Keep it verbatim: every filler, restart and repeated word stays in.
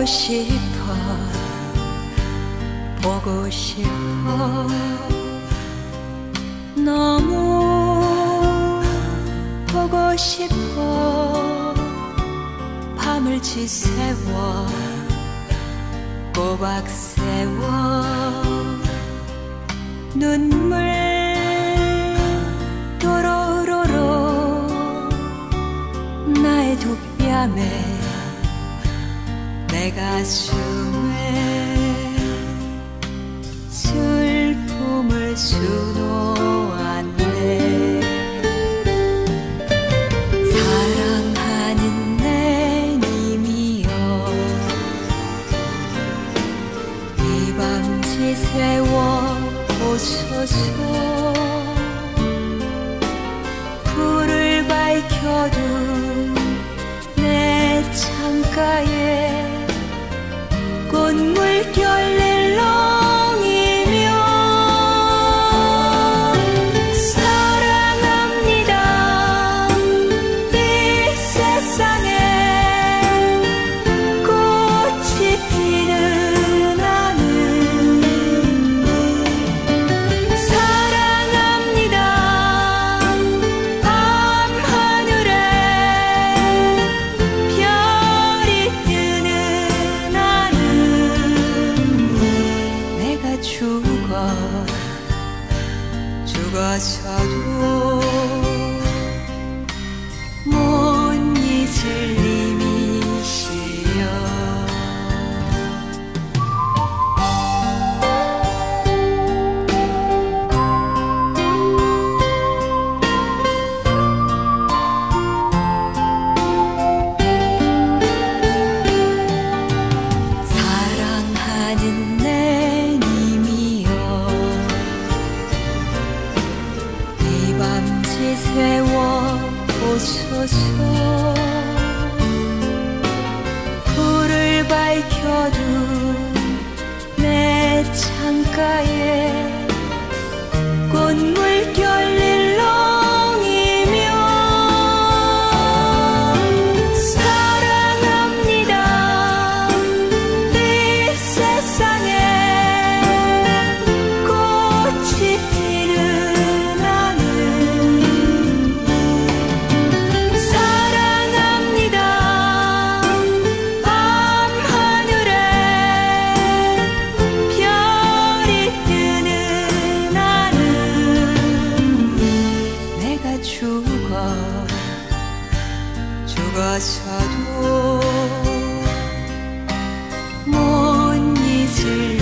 싶어 보고 싶어 너무 보고 싶어 밤을 지새워 꼬박 세워 눈물 도로로로 나의 두 뺨에 내 가슴에 슬픔을 수놓았네. 사랑하는 내 님이여 이 밤 지새워 오소서 불을 밝혀둔 내 창가에 꽃물결 릴렁이며 사랑합니다. 이 세상에 꽃이 피는 하늘 사랑합니다. 밤하늘에 별이 뜨는 하늘 내가 죽어 죽어서도 못 잊을 님이시여. 사랑하는 내 님이여 이 밤 지새워 오소서 불을 밝혀둔 내 창가에 꽃물결 릴렁이며 사랑합니다. 이 세상에 꽃이 피는 하늘 사랑합니다. 밤하늘에 별이 뜨는 하늘 내가 죽어 죽어서도 못 잊을